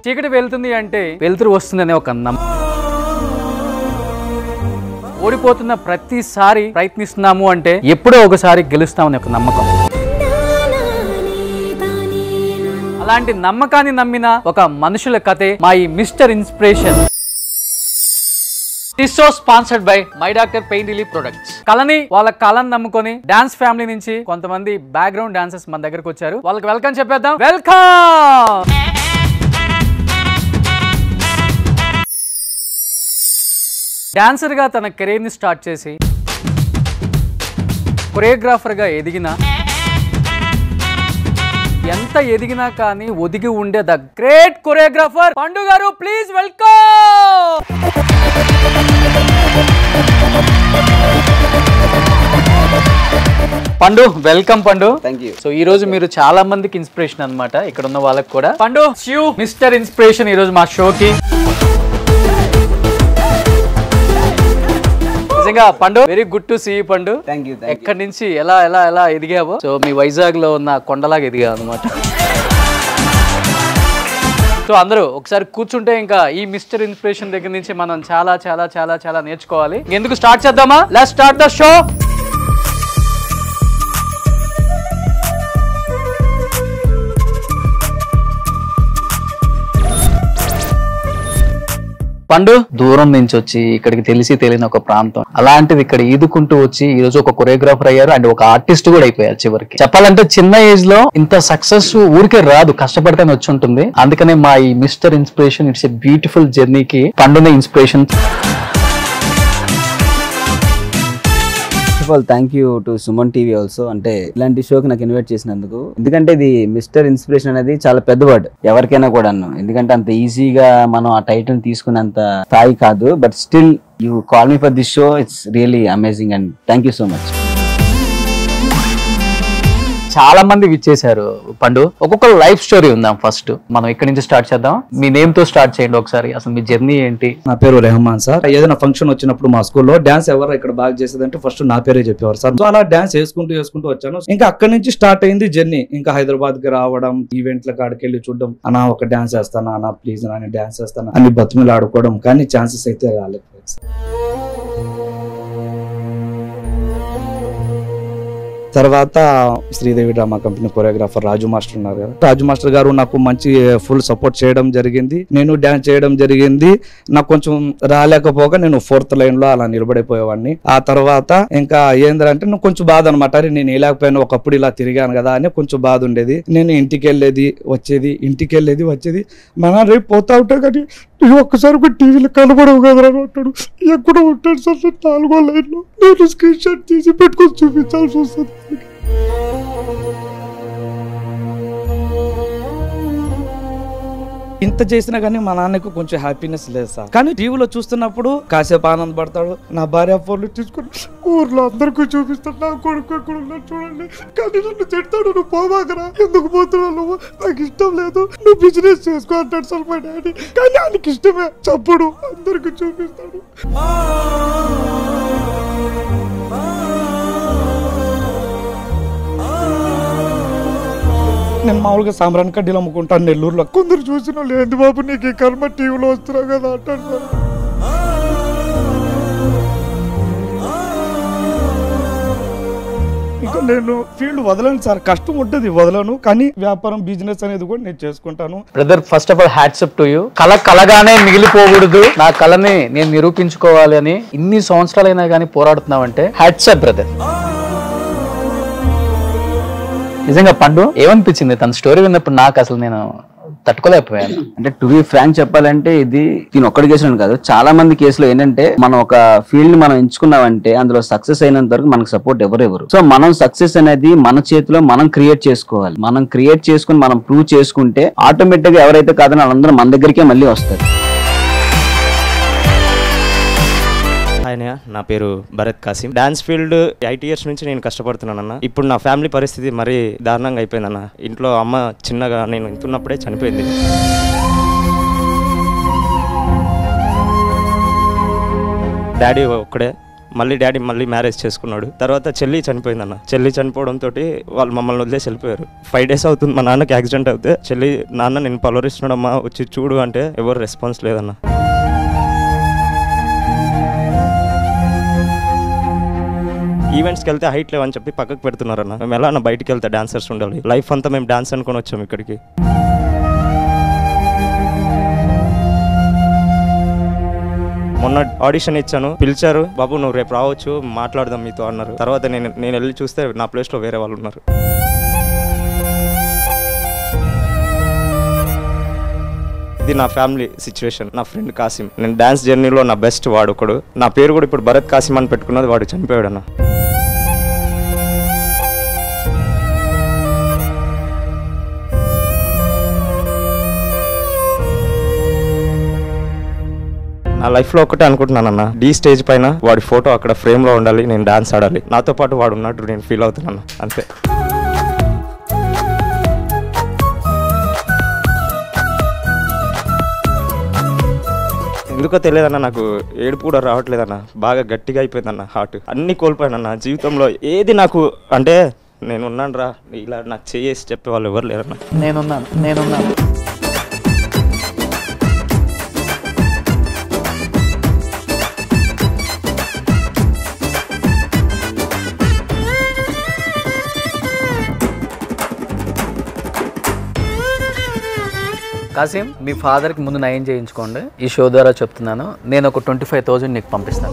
చీకటి వెళ్తుంది అంటే వెలుతురు వస్తుందనే ఒక నమ్మకం. ఓడిపోతున్న ప్రతిసారి ప్రయత్నిస్తున్నాము అంటే ఎప్పుడో ఒకసారి గెలుస్తామనే ఒక నమ్మకం. అలాంటి నమ్మకాన్ని నమ్మిన ఒక మనుషుల కథే మా ఈ mister inspiration. This show sponsored by My Doctor Pain Relief Products. కళని వాళ్ళ కళను నమ్ముకొని డాన్స్ ఫ్యామిలీ నుంచి కొంతమంది బ్యాక్గ్రౌండ్ డాన్సర్స్ మన దగ్గరకు వచ్చారు. వాళ్ళకి వెల్కమ్ చెప్పేద్దాం. వెల్కమ్. డాన్సర్ గా తన కెరీర్ ని స్టార్ట్ చేసి కొరియోగ్రాఫర్ గా ఎదిగిన, ఎంత ఎదిగినా కానీ ఒదిగి ఉండే ద గ్రేట్ కొరియోగ్రాఫర్ పండు గారు, please welcome. Pandu, welcome Pandu. Thank you. So ఈ రోజు మీరు చాలా మందికి ఇన్స్పిరేషన్ అన్నమాట, ఇక్కడ ఉన్న వాళ్ళకి కూడా. పండు మిస్టర్ ఇన్స్పిరేషన్ ఈ రోజు మా షోకి. నిజంగా Pandu, very good to see you Pandu. ఎక్కడి నుంచి ఎలా ఎలా ఎలా ఎదిగావో, సో మీ వైజాగ్ లో ఉన్న కొండలాగా ఎదిగావు అనమాట. సో అందరూ ఒకసారి కూర్చుంటే ఇంకా ఈ మిస్టర్ ఇన్స్పిరేషన్ దగ్గర నుంచి మనం చాలా చాలా చాలా చాలా నేర్చుకోవాలి. ఎందుకు స్టార్ట్ చేద్దామా? Let's start the show. Pandu దూరం నుంచి వచ్చి ఇక్కడికి తెలియని ఒక ప్రాంతం, అలాంటిది ఇక్కడ ఈదుకుంటూ వచ్చి ఈ రోజు ఒక కొరియోగ్రాఫర్ అయ్యారు అండ్ ఒక ఆర్టిస్ట్ కూడా అయిపోయారు. చివరికి చెప్పాలంటే చిన్న ఏజ్ లో ఇంత సక్సెస్ ఊరికే రాదు, కష్టపడితేనే వచ్చి ఉంటుంది. అందుకనే మా ఈ mister inspiration, it's a beautiful జర్నీకి పండునే inspiration. Thank you to Suman TV also, అంటే ఇలాంటి షోకి నాకు ఇన్వైట్ చేసినందుకు. ఎందుకంటే ఇది మిస్టర్ ఇన్స్పిరేషన్ అనేది చాలా పెద్ద వర్డ్ ఎవరికైనా కూడా. ఎందుకంటే అంత ఈజీగా మనం ఆ టైటిల్ తీసుకునేంత స్థాయి కాదు. But still you call me for this show. It's really amazing and thank you so much. చాలా మంది విచ్చేశారు పండు. ఒక్కొక్క లైఫ్ స్టోరీ ఉందాం. ఫస్ట్ మనం ఇక్కడి నుంచి స్టార్ట్ చేద్దాం. మీ నేమ్ తో స్టార్ట్ చేయండి ఒకసారి. అసలు మీ జర్నీ ఏంటి? నా పేరు రెహమాన్ సార్. ఏదైనా ఫంక్షన్ వచ్చినప్పుడు మా స్కూల్లో డాన్స్ ఎవరు ఇక్కడ బాగా చేసేదంటే ఫస్ట్ నా పేరే చెప్పేవారు సార్. సో అలా డాన్స్ వేసుకుంటూ వచ్చాను. ఇంకా అక్కడి నుంచి స్టార్ట్ అయింది జర్నీ. ఇంకా హైదరాబాద్ కి రావడం, ఈవెంట్ల కాడికి వెళ్ళి చూడడం, అన్నా ఒక డాన్స్ వేస్తానా అన్నా ప్లీజ్ అని డాన్స్ వేస్తాను అని బతుములు ఆడుకోవడం, కానీ ఛాన్సెస్ అయితే రాలేదు. తర్వాత Sridevi drama company choreographer Raju master ఉన్నారు కదా, రాజు మాస్టర్ గారు నాకు మంచి ఫుల్ సపోర్ట్ చేయడం జరిగింది. నేను డాన్స్ చేయడం జరిగింది. నాకు కొంచెం రాలేకపోగా నేను 4th లైన్ లో అలా నిలబడిపోయేవాడిని. ఆ తర్వాత ఇంకా ఏంటంటే నాకు కొంచెం బాధ అనమాట. నేను వేయలేకపోయాను, ఒకప్పుడు ఇలా తిరిగాను కదా అని కొంచెం బాధ ఉండేది. నేను ఇంటికి వెళ్ళేది వచ్చేది. మన రేపు పోతా ఉంటా కానీ ఒక్కసారి కూడా టీవీలో కనబడవు కదా అంటాడు. ఎక్కడ ఉంటాడు సార్ 4వ లైన్లో. నేను స్క్రీన్ షాట్ తీసి పెట్టుకొని చూపించాల్సి వస్తుంది. ఇంత చేసినా కానీ మా నాన్నకు కొంచెం హ్యాపీనెస్ లేదు సార్. కానీ టీవీలో చూస్తున్నప్పుడు కాసేపు ఆనందపడతాడు. నా భార్య ఫోన్లు తీసుకుని ఊర్లో అందరికీ చూపిస్తాడు, నా కొడుకు ఎక్కడ ఉన్నాడు చూడండి. కానీ నన్ను తిడతాడు, నువ్వు పోవాకరా, ఎందుకు పోతున్నావు నువ్వు, నాకు ఇష్టం లేదు, నువ్వు బిజినెస్ చేసుకో అంటాడు సార్ మా డాడీ. కానీ ఆయనకి ఇష్టమే, చప్పుడు అందరికి చూపిస్తాడు. నేను మామూలుగా సాంబ్రాన్ కడ్డీలు అమ్ముకుంటాను నెల్లూరులో. కొందరు చూసిన లేదు బాబు నీకు ఈ కర్మ టీవీలో వస్తున్నావు కదా అంటారు సార్. ఇంకా నేను ఫీల్డ్ వదలను సార్, కష్టం ఉంటుంది వదలను, కానీ వ్యాపారం బిజినెస్ అనేది కూడా నేను చేసుకుంటాను. Brother, first of all hats up to you. కళగానే మిగిలిపోకూడదు, నా కళని నేను నిరూపించుకోవాలి అని ఇన్ని సంవత్సరాలైనా కానీ పోరాడుతున్నావంటే హ్యాట్స్ అప్ బ్రదర్. నిజంగా పండు ఏమనిపించింది తన స్టోరీ విన్నప్పుడు? నాకు అసలు నేను తట్టుకోలేకపోయాను. అంటే టు బి ఫ్రాంక్ చెప్పాలంటే ఇది నేను ఒక్కడి కేసులో కాదు, చాలా మంది కేసులో ఏంటంటే మనం ఒక ఫీల్డ్ మనం ఎంచుకున్నామంటే అందులో సక్సెస్ అయినంత వరకు మనకు సపోర్ట్ ఎవరెవరు. సో మనం సక్సెస్ అనేది మన చేతిలో మనం క్రియేట్ చేసుకోవాలి. మనం క్రియేట్ చేసుకుని మనం ప్రూవ్ చేసుకుంటే ఆటోమేటిక్ గా ఎవరైతే కాదని వాళ్ళందరూ మన దగ్గరికే మళ్ళీ వస్తారు. నా పేరు Bharat Kasim. Dance field 8 years నుంచి నేను కష్టపడుతున్నాను అన్న. ఇప్పుడు నా ఫ్యామిలీ పరిస్థితి మరీ దారుణంగా అయిపోయిందన్న. ఇంట్లో అమ్మ చిన్నగా నేను ఇంతున్నప్పుడే చనిపోయింది. డాడీ ఒక్కడే, మళ్ళీ డాడీ మళ్ళీ మ్యారేజ్ చేసుకున్నాడు. తర్వాత చెల్లి చనిపోయిందన్న. చెల్లి చనిపోవడంతో వాళ్ళు మమ్మల్ని వదిలేసి వెళ్ళిపోయారు. 5 days అవుతుంది మా నాన్నకి యాక్సిడెంట్ అవుతే చెల్లి నాన్న నేను పలవరిస్తున్నాడమ్మా వచ్చి చూడు అంటే ఎవరు రెస్పాన్స్ లేదన్న. ఈవెంట్స్కి వెళ్తే హైట్ లేవని చెప్పి పక్కకు పెడుతున్నారన్న. మేము ఎలా అన్న బయటికి వెళ్తే డాన్సర్స్ ఉండాలి, లైఫ్ అంతా మేము డాన్స్ అనుకుని వచ్చాము ఇక్కడికి. మొన్న ఆడిషన్ ఇచ్చాను, పిలిచారు, బాబు నువ్వు రేపు రావచ్చు మాట్లాడదాం మీతో అన్నారు. తర్వాత నేను వెళ్ళి చూస్తే నా ప్లేస్లో వేరే వాళ్ళు ఉన్నారు. ఇది నా ఫ్యామిలీ సిచ్యువేషన్. నా ఫ్రెండ్ కాసిం, నేను డాన్స్ జర్నీలో నా బెస్ట్ వాడు ఒకడు. నా పేరు కూడా ఇప్పుడు భరత్ కాసిం అని పెట్టుకున్నది, వాడు చనిపోయాడు అన్న. నా లైఫ్లో ఒకటే అనుకుంటున్నానన్న, డీ స్టేజ్ పైన వాడి ఫోటో అక్కడ ఫ్రేమ్లో ఉండాలి, నేను డాన్స్ ఆడాలి, నాతో పాటు వాడు ఉన్నట్టు నేను ఫీల్ అవుతున్నాను అంతే. ఎందుకో తెలియదన్న, నాకు ఏడుపు కూడా రావట్లేదన్న. బాగా గట్టిగా అయిపోయిందన్న హార్ట్. అన్నీ కోల్పోయానన్న జీవితంలో. ఏది నాకు అంటే నేనున్నాను రా, ఇలా నాకు చేసి చెప్పే వాళ్ళు ఎవరు లేరన్న. నేనున్నాను. కాసిం, మీ ఫాదర్కి ముందు నయం చేయించుకోండి. ఈ షో ద్వారా చెప్తున్నాను, నేను ఒక 25,000 నీకు పంపిస్తాను.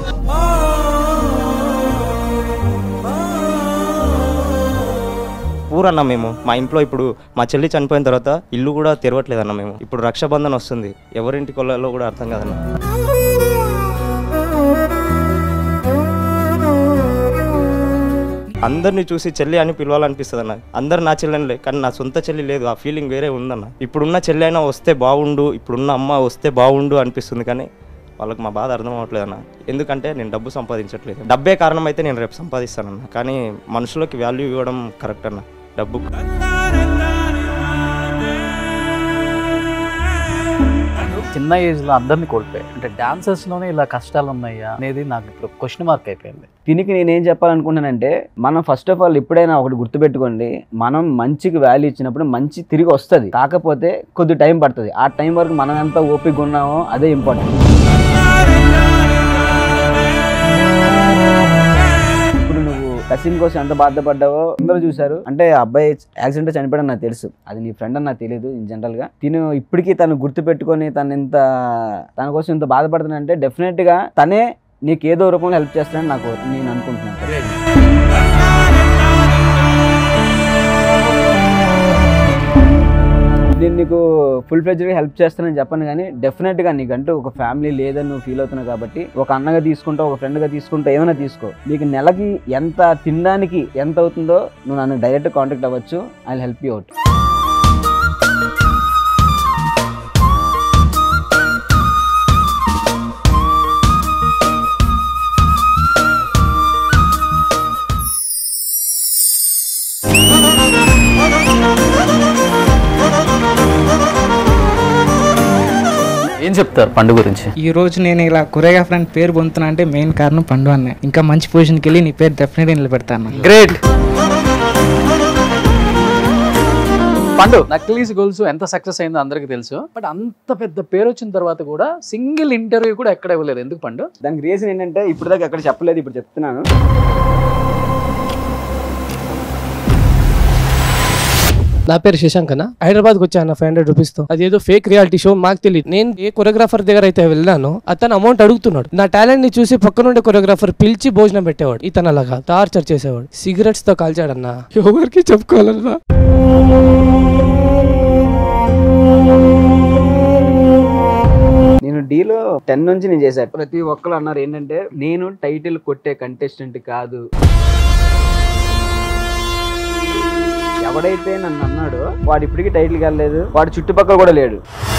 పూరన్న మేము మా ఇంట్లో ఇప్పుడు మా చెల్లి చనిపోయిన తర్వాత ఇల్లు కూడా తెరవట్లేదన్న. మేము ఇప్పుడు రక్షాబంధన్ వస్తుంది, ఎవరింటికి వెళ్ళాలో కూడా అర్థం కాదన్న. అందరినీ చూసి చెల్లి అని పిలవాలనిపిస్తుంది అన్న. అందరు నా చెల్లెనిలే, కానీ నా సొంత చెల్లి లేదు. ఆ ఫీలింగ్ వేరే ఉందన్న. ఇప్పుడున్న చెల్లి అయినా వస్తే బాగుండు, ఇప్పుడున్న అమ్మ వస్తే బాగుండు అనిపిస్తుంది, కానీ వాళ్ళకి మా బాధ అర్థం అవ్వట్లేదన్న. ఎందుకంటే నేను డబ్బు సంపాదించట్లేదు. డబ్బే కారణం అయితే నేను రేపు సంపాదిస్తానన్న, కానీ మనుషులకి వాల్యూ ఇవ్వడం కరెక్ట్ అన్న. డబ్బు చిన్న ఏజ్లో అందరినీ కోల్పోయాయి. అంటే డాన్సర్స్లోనే ఇలా కష్టాలు ఉన్నాయా అనేది నాకు ఇప్పుడు క్వశ్చన్ మార్క్ అయిపోయింది. దీనికి నేనేం చెప్పాలనుకుంటున్నానంటే, మనం ఫస్ట్ ఆఫ్ ఆల్ ఎప్పుడైనా ఒకటి గుర్తుపెట్టుకోండి, మనం మంచికి వాల్యూ ఇచ్చినప్పుడు మంచి తిరిగి వస్తుంది. కాకపోతే కొద్ది టైం పడుతుంది. ఆ టైం వరకు మనం ఎంత ఓపిక ఉన్నామో అదే ఇంపార్టెంట్. ఇప్పుడు నువ్వు కసిం కోసం ఎంత బాధపడ్డావో అందరూ చూసారు. అంటే అబ్బాయి యాక్సిడెంట్ చనిపోయాడని నాకు తెలుసు, అది నీ ఫ్రెండ్ అని నాకు తెలియదు. ఇన్ జనరల్ గా తిను ఇప్పటికీ తను గుర్తుపెట్టుకొని తన కోసం ఇంత బాధపడుతున్నానంటే డెఫినెట్ గా తనే నీకు ఏదో రూపంలో హెల్ప్ చేస్తానని నేను అనుకుంటున్నాను. నేను నీకు ఫుల్ ఫ్లెడ్జ్గా హెల్ప్ చేస్తానని చెప్పను, కానీ డెఫినెట్గా నీకంటూ ఒక ఫ్యామిలీ లేదని నువ్వు ఫీల్ అవుతున్నావు కాబట్టి ఒక అన్నగా తీసుకుంటావు, ఒక ఫ్రెండ్గా తీసుకుంటావు, ఏమైనా తీసుకో. నీకు నెలకి ఎంత తినడానికి ఎంత అవుతుందో నువ్వు నన్ను డైరెక్ట్ కాంటాక్ట్ అవ్వచ్చు. I will help you out. ఏం చెప్తారు పండు గురించి? ఈ రోజు నేను ఇలా కొరియోగ్రాఫర్ అని పేరు పొందుతున్నా అంటే మెయిన్ కారణం పండు అన్న. ఇంకా మంచి పొజిషన్కి వెళ్ళి నీ పేరు డెఫినెట్గా నిలబెడతాను. గ్రేట్ పండు. నక్లీస్ గోల్స్ ఎంత సక్సెస్ అయిందో అందరికీ తెలుసు, బట్ అంత పెద్ద పేరు వచ్చిన తర్వాత కూడా సింగిల్ ఇంటర్వ్యూ కూడా ఎక్కడ ఇవ్వలేదు. ఎందుకు పండు? దానికి రీజన్ ఏంటంటే ఇప్పుడు దాకా ఎక్కడ చెప్పలేదు, ఇప్పుడు చెప్తున్నాను. నా పేరు శశాంక్ అన్న. హైదరాబాద్కి వచ్చాను 500 రూపీస్ తో. అదేదో ఫేక్ రియాలిటీ షో, మాకు తెలియదు. నేను ఏ కొరియోగ్రాఫర్ దగ్గర అయితే వెళ్ళానో అతను అమౌంట్ అడుగుతున్నాడు. నా టాలెంట్ ని చూసి పక్కనుండే కొరియోగ్రాఫర్ పిలిచి భోజనం పెట్టేవాడు. ఇతను అలాగా టార్చర్ చేసేవాడు. సిగరెట్స్ తో కాల్చాడన్నా. ఎవరికి చెప్పుకోవాలన్నా. నేను డీలో 10 నుంచి నేను చేశాను. ప్రతి ఒక్కరు అన్నారు ఏంటంటే నేను టైటిల్ కొట్టే కంటెస్టెంట్ కాదు. ఎవడైతే నన్ను అన్నాడో వాడు ఇప్పటికీ టైటిల్ కాలేదు, వాడు చుట్టుపక్కల కూడా లేడు.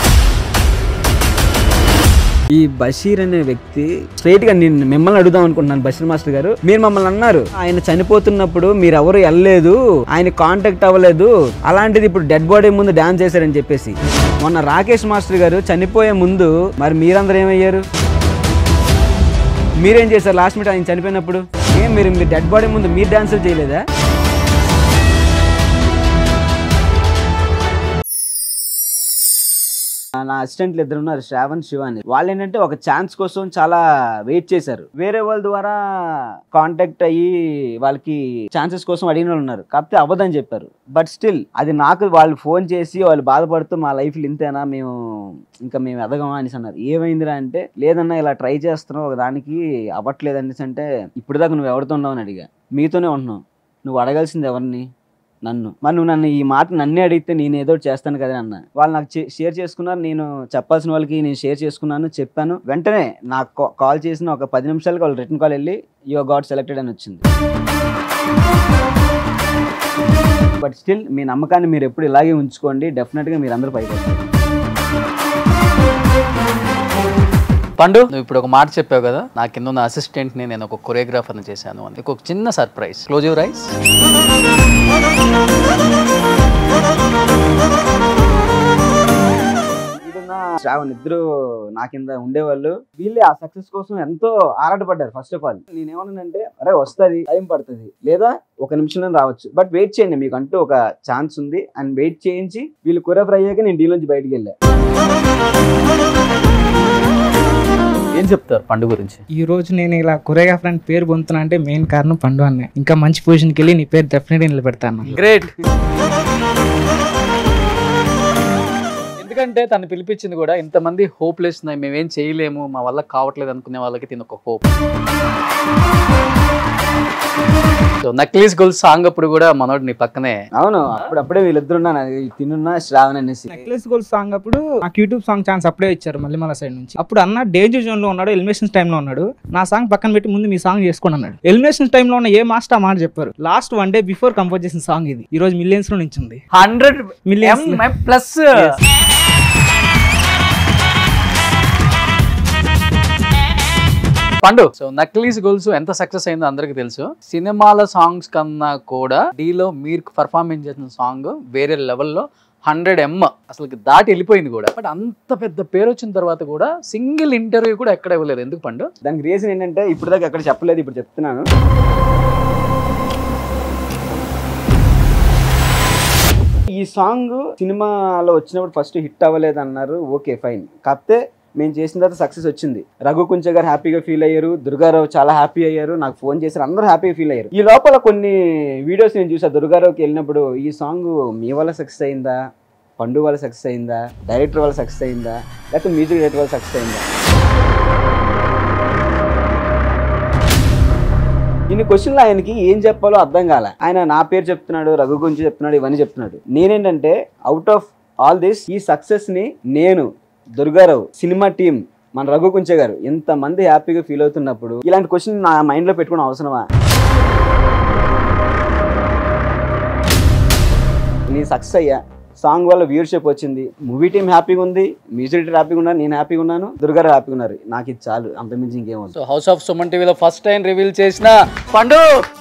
ఈ బషీర్ అనే వ్యక్తి స్ట్రైట్ గా నేను మిమ్మల్ని అడుగుదాం అనుకుంటున్నాను. బషీర్ మాస్టర్ గారు, మీరు మమ్మల్ని అన్నారు ఆయన చనిపోతున్నప్పుడు మీరు ఎవరు వెళ్ళలేదు, ఆయన కాంటాక్ట్ అవ్వలేదు, అలాంటిది ఇప్పుడు డెడ్ బాడీ ముందు డాన్స్ చేశారని చెప్పేసి. మొన్న రాకేష్ మాస్టర్ గారు చనిపోయే ముందు మరి మీరందరూ ఏమయ్యారు? మీరేం చేశారు లాస్ట్ మినిట్ ఆయన చనిపోయినప్పుడు? ఏం మీరు డెడ్ బాడీ ముందు మీరు డాన్సులు చేయలేదా? నా అసిస్టెంట్లు ఇద్దరు ఉన్నారు, శ్రావణ్, శివాని. వాళ్ళు ఏంటంటే ఒక ఛాన్స్ కోసం చాలా వెయిట్ చేశారు. వేరే వాళ్ళ ద్వారా కాంటాక్ట్ అయ్యి వాళ్ళకి ఛాన్సెస్ కోసం అడిగిన వాళ్ళు ఉన్నారు, కాకపోతే అవ్వదని చెప్పారు. బట్ స్టిల్ అది నాకు వాళ్ళు ఫోన్ చేసి వాళ్ళు బాధపడుతూ మా లైఫ్లో ఇంతేనా, మేము ఎదగమా అనేసి అన్నారు. ఏమైందిరా అంటే, లేదన్నా ఇలా ట్రై చేస్తున్నావు ఒక దానికి అవ్వట్లేదు అనేసి అంటే, ఇప్పుడు దాకా నువ్వు ఎవరితో ఉన్నావు అని అడిగా. మీతోనే ఉంటున్నావు, నువ్వు అడగాల్సింది ఎవరిని? నన్ను. మరి నువ్వు నన్ను ఈ మాట నన్నే అడిగితే నేను ఏదో చేస్తాను కదా అన్న. వాళ్ళు నాకు షేర్ చేసుకున్నారు, నేను చెప్పాల్సిన వాళ్ళకి నేను షేర్ చేసుకున్నాను, చెప్పాను. వెంటనే నాకు కాల్ చేసిన ఒక 10 నిమిషాలకి వాళ్ళు రిటర్న్ కాల్ వెళ్ళి యు గాట్ సెలెక్టెడ్ అని వచ్చింది. బట్ స్టిల్ మీ నమ్మకాన్ని మీరు ఎప్పుడు ఇలాగే ఉంచుకోండి, డెఫినెట్గా మీరు అందరూ పైకి వస్తారు. పండు, నువ్వు ఇప్పుడు ఒక మాట చెప్పావు కదా, నా కింద ఉన్న అసిస్టెంట్ ని నేను ఒక కొరియోగ్రాఫర్ని చేశాను అని. ఒక చిన్న surprise. Close your eyes. Shravan ఇద్దరు నా కింద ఉండేవాళ్ళు. వీళ్ళే ఆ సక్సెస్ కోసం ఎంతో ఆరాటపడ్డారు. ఫస్ట్ ఆఫ్ ఆల్ నేనేమన్నానంటే, అరే వస్తుంది, టైం పడుతుంది, లేదా ఒక నిమిషంలో రావచ్చు, బట్ వెయిట్ చేయండి, మీకు అంటూ ఒక ఛాన్స్ ఉంది అని వెయిట్ చేయించి వీళ్ళు కొరియోగ్రాఫర్ అయ్యాక నేను డీల్ నుంచి బయటకు వెళ్ళా. ఏం చెప్తారు పండు గురించి? ఈ రోజు నేను ఇలా కొరియోగ్రాఫర్ అని పేరు పొందుతున్నా అంటే మెయిన్ కారణం పండు అన్న. ఇంకా మంచి పొజిషన్కి వెళ్ళి నీ పేరు డెఫినెట్గా నిలబెడతాను. గ్రేట్. ఎందుకంటే తను పిలిపించింది కూడా ఇంతమంది హోప్లెస్, మేమేం చేయలేము, మా వల్ల కావట్లేదు అనుకునే వాళ్ళకి తిన ఒక hope. So Nakkileesu Golusu song అప్పుడు కూడా మనోడు నీ పక్కనే. అవును, అప్పుడప్పుడే వీళ్ళిద్దరు తినున్నా శ్రావణ్ అనేసి. నెక్లెస్ గోల్డ్ సాంగ్ అప్పుడు నాకు యూట్యూబ్ సాంగ్ ఛాన్స్ అప్పుడే ఇచ్చారు మళ్ళీ సైడ్ నుంచి. అప్పుడు అన్న డేంజర్ జోన్ లో ఉన్నాడు, ఎలిమినేషన్స్ టైమ్ లో ఉన్నాడు. నా సాంగ్ పక్కన పెట్టి ముందు మీ సాంగ్ చేసుకోండి అన్నాడు. ఎలిమినేషన్స్ టైమ్ లో ఉన్న ఏ మాస్టర్ ఆ మాట చెప్పారు. లాస్ట్ 1 day బిఫోర్ కంపోజ్ చేసిన సాంగ్ ఇది. ఈ రోజు మిలియన్స్ లో నుంచి ఉంది, 100 million plus. Pandu, so Nakkileesu Golusu ఎంత సక్సెస్ అయిందో అందరికి తెలుసు. సినిమాల సాంగ్స్ కన్నా కూడా డీలో మీరు పర్ఫార్మెన్స్ చేసిన సాంగ్ వేరే లెవెల్లో 100M అసలు దాటి వెళ్ళిపోయింది కూడా. బట్ అంత పెద్ద పేరు వచ్చిన తర్వాత కూడా సింగిల్ ఇంటర్వ్యూ కూడా ఎక్కడ ఇవ్వలేదు. ఎందుకు పండు? దానికి రీజన్ ఏంటంటే, ఇప్పుడు దాకా ఎక్కడ చెప్పలేదు, ఇప్పుడు చెప్తున్నాను. ఈ సాంగ్ సినిమాలో వచ్చినప్పుడు ఫస్ట్ హిట్ అవ్వలేదు అన్నారు, ఓకే ఫైన్. కాకపోతే మేము చేసిన తర్వాత సక్సెస్ వచ్చింది. రఘు కుంచ గారు హ్యాపీగా ఫీల్ అయ్యారు, దుర్గారావు చాలా హ్యాపీ అయ్యారు, నాకు ఫోన్ చేశారు, అందరూ హ్యాపీగా ఫీల్ అయ్యారు. ఈ లోపల కొన్ని వీడియోస్ నేను చూసా. దుర్గారావుకి వెళ్ళినప్పుడు ఈ సాంగ్ మీ వల్ల సక్సెస్ అయిందా, పండు వల్ల సక్సెస్ అయిందా, డైరెక్టర్ వల్ల సక్సెస్ అయిందా, లేకపోతే మ్యూజిక్ డైరెక్టర్ వల్ల సక్సెస్ అయిందా? ఇన్ని క్వశ్చన్లు ఆయనకి ఏం చెప్పాలో అర్థం కాలే. ఆయన నా పేరు చెప్తున్నాడు, రఘు గురించి చెప్తున్నాడు, ఇవన్నీ చెప్తున్నాడు. నేనేంటంటే అవుట్ ఆఫ్ ఆల్ దిస్ ఈ సక్సెస్ ని నేను, దుర్గారావు, సినిమా టీం, మన రఘు కుంచే గారు ఇంతమంది హ్యాపీగా ఫీల్ అవుతున్నప్పుడు ఇలాంటి క్వశ్చన్ నా మైండ్ లో పెట్టుకునే అవసరమా? నేను సక్సెస్ అయ్యా, సాంగ్ వల్ల వ్యూవర్షిప్ వచ్చింది, మూవీ టీం హ్యాపీగా ఉంది, మ్యూజిక్ డైరెక్టర్ హ్యాపీగా ఉన్నారు, నేను హ్యాపీగా ఉన్నాను, దుర్గారావు హ్యాపీగా ఉన్నారు. నాకు ఇది చాలు, అంతమించి ఇంకేమవుతుంది. సో హౌస్ ఆఫ్ సుమన్ టీవీలో ఫస్ట్ టైం రివీల్ చేసిన పండు.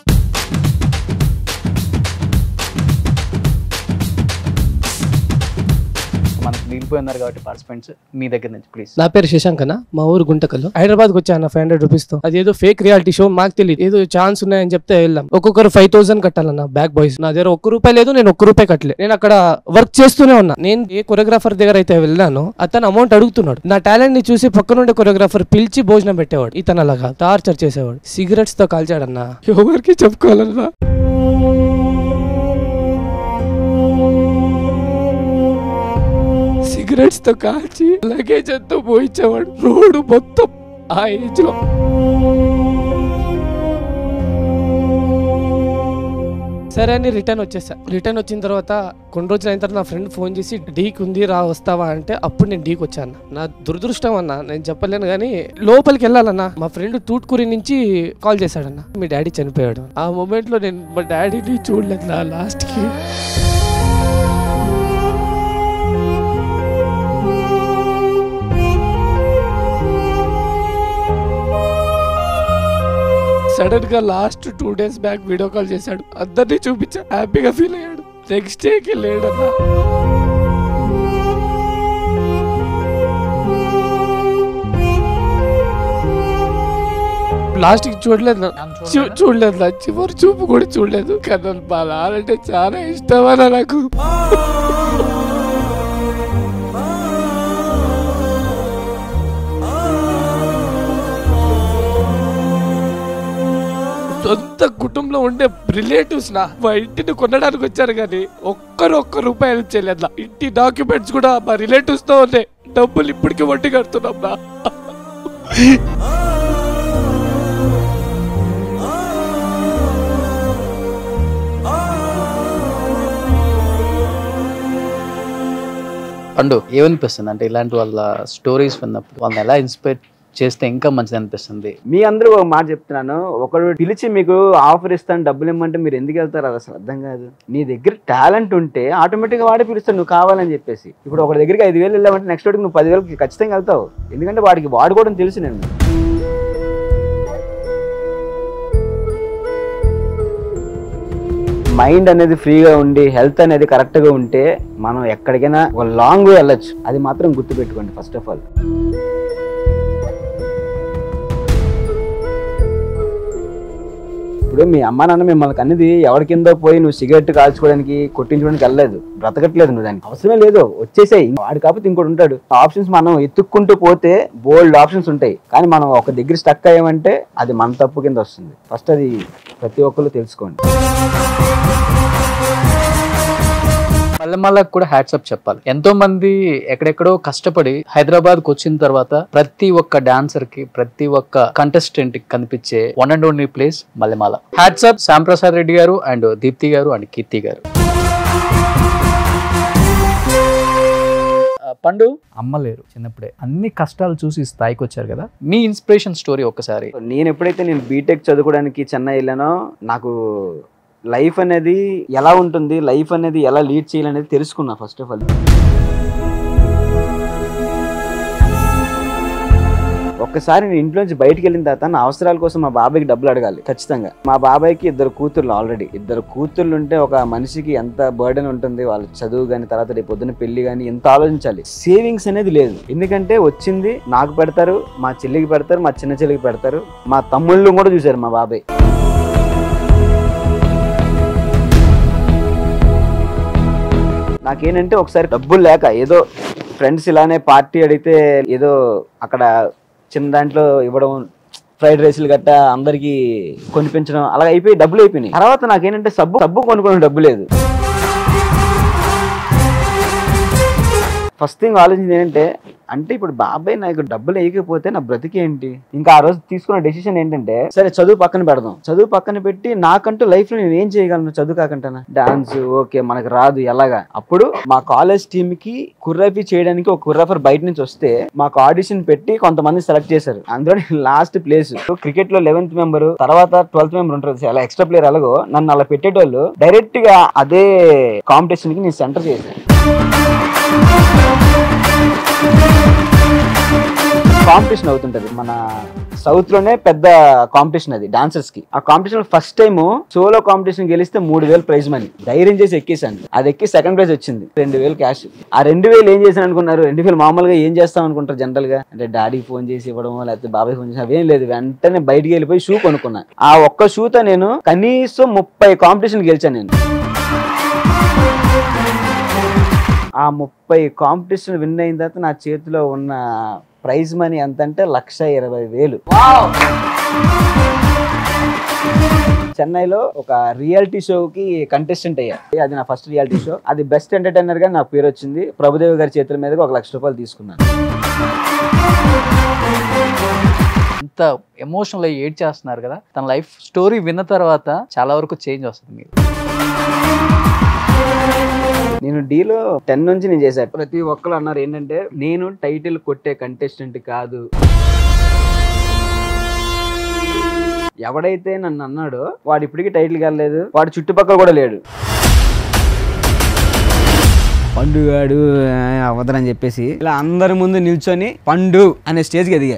మనకు నిలిపోయినారు కాబట్టి పార్టిసిపెంట్స్, మీ దగ్గర నుంచి ప్లీజ్. నా పేరు శశాంక్ అన్న, మా ఊరు గుంటకల్లో. హైదరాబాద్కి వచ్చాను 500 రూపీస్ తో. అది ఏదో ఫేక్ రియాలిటీ షో, మాకు తెలియదు. ఏదో ఛాన్స్ ఉన్నాయని చెప్తే వెళ్ళాం. ఒక్కొక్కరు 5000 కట్టాలన్న బ్యాక్ బాయ్స్. నా దగ్గర ₹1 లేదు, నేను ₹1 కట్టలే. నేను అక్కడ వర్క్ చేస్తూనే ఉన్నా. నేను ఏ కొరియోగ్రాఫర్ దగ్గర అయితే వెళ్ళానో అతను అమౌంట్ అడుగుతున్నాడు. నా టాలెంట్ ని చూసి పక్కనుండే కొరియోగ్రాఫర్ పిలిచి భోజనం పెట్టేవాడు. ఇతను అలాగా టార్చర్ చేసేవాడు. సిగరెట్స్ తో కాల్చాడన్నా. ఎవరికి చెప్పుకోవాలన్నా. సిగరెట్స్ తో కాల్చి లగేజ్ అంతా పోయించేవాడు రోడ్డు మొత్తం ఆ ఏజ్ లో. సరే అని రిటర్న్ వచ్చేసా. రిటర్న్ వచ్చిన తర్వాత కొన్ని రోజులు అయిన తర్వాత నా ఫ్రెండ్ ఫోన్ చేసి డీకి ఉంది రా వస్తావా అంటే అప్పుడు నేను డీకి వచ్చాను. నా దురదృష్టం అన్న, నేను చెప్పలేను కానీ లోపలికి వెళ్ళాలన్నా. మా ఫ్రెండ్ తూట్కూరి నుంచి కాల్ చేశాడన్న, మీ డాడీ చనిపోయాడు. ఆ మూమెంట్ లో నేను మా డాడీని చూడలేదు నా లాస్ట్ కి. సడన్ గా last 2 days back video call చేశాడు. అందరినీ చూపించా, హ్యాపీగా ఫీల్ అయ్యాడు. నెక్స్ట్ డేకి లేడన్నా. లాస్ట్ కి చూడలేదు చూడలేదు నా చివరి చూపు కూడా చూడలేదు కానీ మా నాన్న అంటే చాలా ఇష్టమన్నా నాకు. సొంత కుటుంబంలో ఉండే రిలేటివ్స్ మా ఇంటిని కొనడానికి వచ్చారు కానీ ఒక్క రూపాయి హెల్ప్ చేయలేదు. ఇంటి డాక్యుమెంట్స్ కూడా మా రిలేటివ్స్ తో ఉన్నాయి. డబ్బులు ఇప్పటికీ వడ్డీ కడుతున్నాం నా. పండు ఏమనిపిస్తుంది అంటే ఇలాంటి వాళ్ళ స్టోరీస్ విన్నప్పుడు వాళ్ళని ఎలా ఇన్స్పైర్ చేస్తే ఇంకా మంచిది అనిపిస్తుంది? మీ అందరూ ఒక మాట చెప్తున్నాను, ఒకడు పిలిచి మీకు ఆఫర్ ఇస్తాను డబ్బులు ఇమ్మంటే మీరు ఎందుకు వెళ్తారు? అది అసలు అర్థం కాదు. నీ దగ్గర టాలెంట్ ఉంటే ఆటోమేటిక్గా వాడే పిలుస్తాడు నువ్వు కావాలని చెప్పేసి. ఇప్పుడు ఒకటి దగ్గరికి 5,000 వెళ్ళామంటే నెక్స్ట్ వాడికి నువ్వు 10,000కి ఖచ్చితంగా వెళ్తావు. ఎందుకంటే వాడికి వాడుకోవడం తెలుసు. నేను మైండ్ అనేది ఫ్రీగా ఉండి హెల్త్ అనేది కరెక్ట్గా ఉంటే మనం ఎక్కడికైనా ఒక లాంగ్ వే వెళ్ళొచ్చు. అది మాత్రం గుర్తుపెట్టుకోండి ఫస్ట్ ఆఫ్ ఆల్. ఇప్పుడు మీ అమ్మ నాన్న మిమ్మల్ని అనేది ఎవరి కింద పోయి నువ్వు సిగరెట్ కాల్చుకోవడానికి కొట్టించుకోవడానికి వెళ్ళలేదు, బ్రతకట్లేదు. నువ్వు దానికి అవసరమే లేదు, వచ్చేసాయి. వాడు కాకపోతే ఇంకోటి ఉంటాడు. ఆప్షన్స్ మనం ఎత్తుక్కుంటూ పోతే బోల్డ్ ఆప్షన్స్ ఉంటాయి. కానీ మనం ఒక దగ్గర స్టక్ అయ్యామంటే అది మన తప్పు కింద వస్తుంది. ఫస్ట్ అది ప్రతి ఒక్కరు తెలుసుకోండి. మళ్ళీ కూడా హ్యాట్సప్ చెప్పాలి. ఎంతో మంది ఎక్కడెక్కడో కష్టపడి హైదరాబాద్కి వచ్చిన తర్వాత ప్రతి ఒక్క డాన్సర్ కి ప్రతి ఒక్క కంటెస్టెంట్ కి కనిపించే one and only place Mallemala. Hats up Shyam Prasad Reddy garu and Deepti గారు అండ్ కీర్తి గారు. పండు అమ్మలేరు, చిన్నప్పుడే అన్ని కష్టాలు చూసి స్థాయికి వచ్చారు కదా. మీ ఇన్స్పిరేషన్ స్టోరీ ఒక్కసారి. నేను ఎప్పుడైతే బీటెక్ చదువుకోవడానికి చెన్నై వెళ్ళానో నాకు లైఫ్ అనేది ఎలా ఉంటుంది, లైఫ్ అనేది ఎలా లీడ్ చేయాలనేది తెలుసుకున్నా ఫస్ట్ ఆఫ్ ఆల్. ఒక్కసారి నేను ఇంట్లోంచి బయటకు వెళ్ళిన తర్వాత నా అవసరాల కోసం మా బాబాయ్కి డబ్బులు అడగాలి ఖచ్చితంగా. మా బాబాయ్కి 2 కూతుర్లు, ఆల్రెడీ 2 కూతుర్లు ఉంటే ఒక మనిషికి ఎంత బర్డెన్ ఉంటుంది. వాళ్ళ చదువు కానీ తర్వాత రేపు పొద్దున్న పెళ్లి కానీ ఎంత ఆలోచించాలి. సేవింగ్స్ అనేది లేదు. ఎందుకంటే వచ్చింది నాకు పెడతారు, మా చెల్లికి పెడతారు, మా చిన్న చెల్లికి పెడతారు, మా తమ్ముళ్ళు కూడా చూశారు మా బాబాయ్. నాకేంటంటే ఒకసారి డబ్బులు లేక ఏదో ఫ్రెండ్స్ ఇలానే పార్టీ అడిగితే ఏదో అక్కడ చిన్న దాంట్లో ఇవ్వడం, ఫ్రైడ్ రైస్లు గట్ట అందరికి కొనిపించడం అలా అయిపోయి డబ్బులు అయిపోయినాయి. తర్వాత నాకేంటంటే సబ్బు కొనుక్కోవడం డబ్బు లేదు. ఫస్ట్ థింగ్ ఆలోచించింది ఏంటంటే ఇప్పుడు బాబాయ్ నాకు డబ్బులు వేయకపోతే నా బ్రతికేంటి. ఇంకా ఆ రోజు తీసుకున్న డెసిషన్ ఏంటంటే సరే చదువు పక్కన పెడదాం. చదువు పక్కన పెట్టి నాకంటూ లైఫ్ లో నేను ఏం చేయగలను చదువు కాకుండా. డాన్స్ ఓకే మనకు రాదు ఎలాగా. అప్పుడు మా కాలేజ్ టీమ్ కి కొరియోగ్రఫీ చేయడానికి ఒక కొరియోగ్రాఫర్ బయట నుంచి వస్తే మాకు ఆడిషన్ పెట్టి కొంతమంది సెలెక్ట్ చేశారు. అందులో లాస్ట్ ప్లేస్. క్రికెట్ లో 11th మెంబర్ తర్వాత 12th మెంబర్ ఉంటుంది, అలా ఎక్స్ట్రా ప్లేయర్. అలాగో నన్ను అలా పెట్టేటోళ్ళు డైరెక్ట్ గా అదే కాంపిటీషన్ కి నేను సెంటర్ చేశాను. కాంపిటీషన్ అవుతుంటది మన సౌత్ లోనే పెద్ద కాంపిటీషన్ అది డాన్సర్స్ కి. ఆ competition first time solo competition గెలిస్తే 3,000 ప్రైజ్ మనీ. ధైర్యం చేసి ఎక్కేసాను. అది ఎక్కి సెకండ్ ప్రైజ్ వచ్చింది 2,000 క్యాష్. ఆ 2,000 ఏం చేశాను అనుకున్నారు? 2,000 మామూలుగా ఏం చేస్తాం అనుకుంటారు జనరల్ గా, అంటే డాడీకి ఫోన్ చేసి ఇవ్వడం లేకపోతే బాబాయ్ ఫోన్ చేసి, అవేం లేదు. వెంటనే బయటికి వెళ్ళిపోయి షూ కొనుక్కున్నా. ఆ ఒక్క షూతో నేను కనీసం 30 కాంపిటీషన్ గెలిచాను నేను. ఆ 30 కాంపిటీషన్ విన్ అయిన తర్వాత నా చేతిలో ఉన్న ప్రైజ్ మనీ ఎంత అంటే 1,20,000. చెన్నైలో ఒక రియాలిటీ షోకి కంటెస్టెంట్ అయ్యా. అది నా ఫస్ట్ రియాలిటీ షో. అది బెస్ట్ ఎంటర్టైనర్ గా నా పేరు వచ్చింది. ప్రభుదేవ్ గారి చేతుల మీదగా 1,00,000 రూపాయలు తీసుకున్నాను. ఇంత ఎమోషనల్ అయ్యి ఏడ్ చేస్తున్నారు కదా. తన లైఫ్ స్టోరీ విన్న తర్వాత చాలా వరకు చేంజ్ వస్తుంది మీరు. నేను డీలో 10 నుంచి నేను చేశాను. ప్రతి ఒక్కరు అన్నారు ఏంటంటే నేను టైటిల్ కొట్టే కంటెస్టెంట్ కాదు. ఎవడైతే నన్ను అన్నాడో వాడు ఇప్పటికీ టైటిల్ కాలేదు, వాడు చుట్టుపక్కల కూడా లేడు. పండు గాడు అవదరని చెప్పేసి ఇలా అందరి ముందు నిల్చొని పండు అనే స్టేజ్కి ఎదిగా.